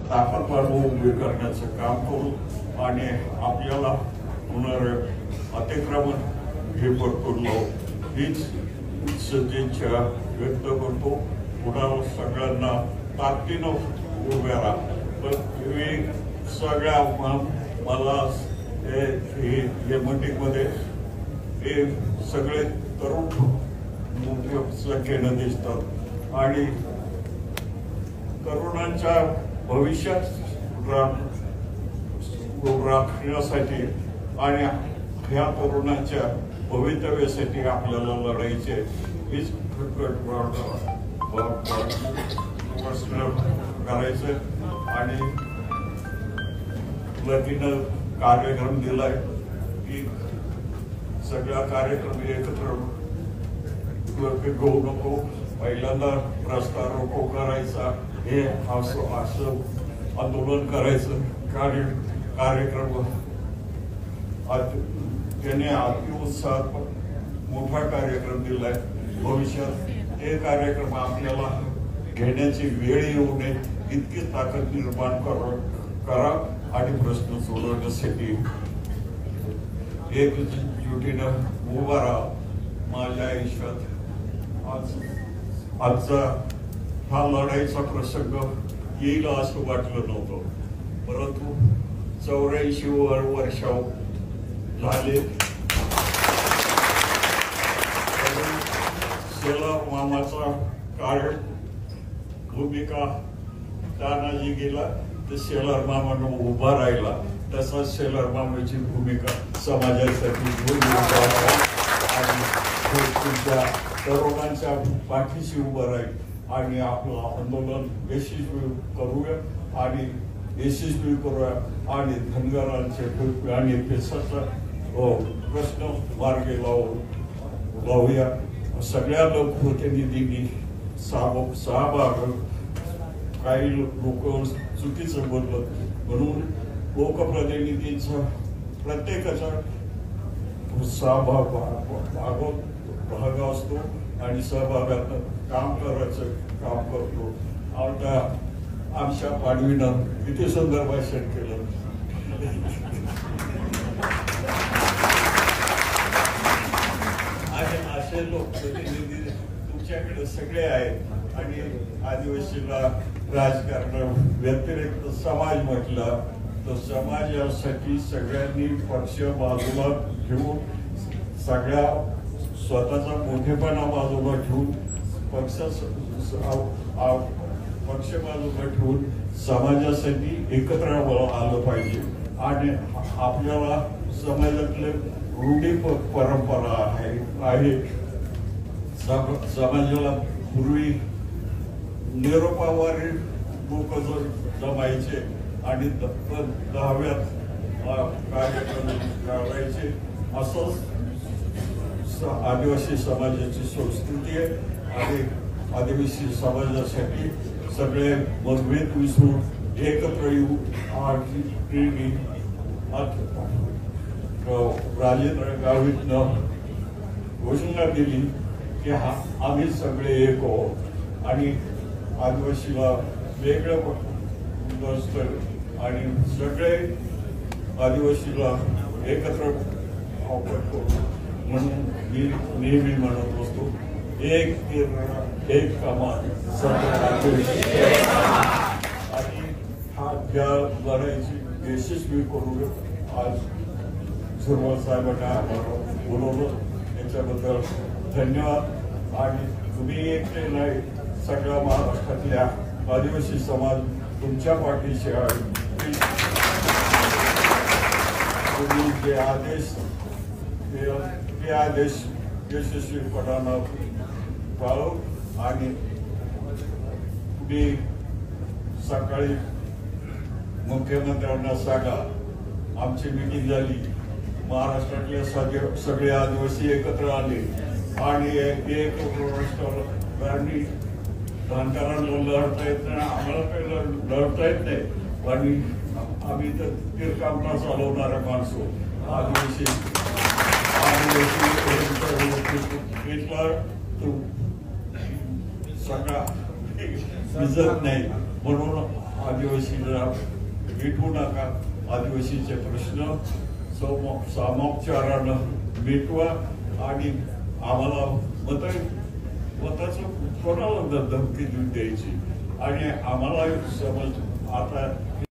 ताकदवान उभी करण्याचं काम करू आणि आपल्याला होणारं अतिक्रमण हे पटकून लावू हीच सदिच्छा व्यक्त करतो. पुन्हा सगळ्यांना ताकदीनं उभ्या राहा. पण तुम्ही सगळ्या मला हे मीटिंगमध्ये हे सगळे तरुण मोठ्या संख्येनं दिसतात आणि तरुणांच्या भविष्यात राखण्यासाठी आणि ह्या तरुणांच्या भवितव्यासाठी आपल्याला लढायचे हीच करायचं. आणि लकीनं कार्यक्रम दिलाय की सगळा कार्यक्रम एकत्र घेऊ नको. पहिल्यांदा रस्ता रोको करायचा हे असं आंदोलन करायचं कार्यक्रम त्याने अतिउत्साहात मोठा कार्यक्रम दिलाय. भविष्यात हे कार्यक्रम आपल्याला घेण्याची वेळ येऊ नये इतकी ताकद निर्माण करा आणि प्रश्न सोडवण्यासाठी एकजुटीनं उभा राहा. माझ्या आयुष्यात आजचा हा लढाईचा प्रसंग येईल असं वाटलं नव्हतं, परंतु 84 वर्ष झाले. शेलार मामाचा कार्य भूमिका तानाजी गेला तर शेलार मामानं उभा राहिला, तसा शेलार मामाची भूमिका समाजासाठी आणि तुमच्या तरुणांच्या पाठीशी उभं राहील आणि आपलं आंदोलन यशस्वी करूया आणि धनगरांचे आणि पेशाचा प्रश्न मार्गी लावूया. सगळ्या लोकप्रतिनिधींनी सहभाग काही लोक चुकीचं बोललं म्हणून लोकप्रतिनिधींचा प्रत्येकाचा भाग असतो आणि सहभागात काम करायचं काम करतो. आमच्या पाडवीनं किती सुंदर भाषण केलं. असे लोकप्रतिनिधी तुमच्याकडे सगळे आहेत आणि आदिवासीला राजकारण व्यतिरिक्त समाज म्हटला तर समाजासाठी सगळ्यांनी पक्ष बाजूला घेऊन सगळ्या स्वतःचा मोठेपणा बाजूला ठेवून पक्ष बाजूला ठेवून समाजासाठी एकत्र आलं पाहिजे. आणि आपल्याला समाजातले रूढी परंपरा आहे. समाजाला पूर्वी निरोपावारी लोक जमायचे आणि 10व्यात कार्यक्रम करायचे. असंच आदिवासी समाजाची संस्कृती आहे आणि आदिवासी समाजासाठी सगळे मतभेद विसरून एकत्र येऊ. राजेंद्र गावितनं घोषणा दिली की आम्ही सगळे एक आहोत आणि आदिवासीला वेगळं नसतं आणि सगळे आदिवासीला एकत्र वापरतो. म्हणून मी नेहमी म्हणत असतो एक कमान आणि हा ज्या लढाईची यशस्वी करू आज सुरवळ साहेबांना बोलवलं याच्याबद्दल धन्यवाद. आणि तुम्ही एकटे नाही, सगळ्या महाराष्ट्रातल्या आदिवासी समाज तुमच्या पाठीशी आहे. तुम्ही जे आदेश यशस्वीपणानं पाळू. आणि तुम्ही सकाळी मुख्यमंत्र्यांना सांगा आमची मीटिंग झाली, महाराष्ट्रातले सगळे आदिवासी एकत्र आले आणि एक राष्ट्रांनी धनगरांना लढता येत नाही, आम्हाला काही लढता येत नाही आणि आम्ही तर तीरकामना चालवणाऱ्या माणसं आदिवासी सगळा भिजत नाही म्हणून आदिवासीला मिटवू नका, आदिवासीचे प्रश्न सामोपचारानं मिटवा आणि आम्हाला मताचं कोणाला धमकी द्यायची आणि आम्हाला समज आता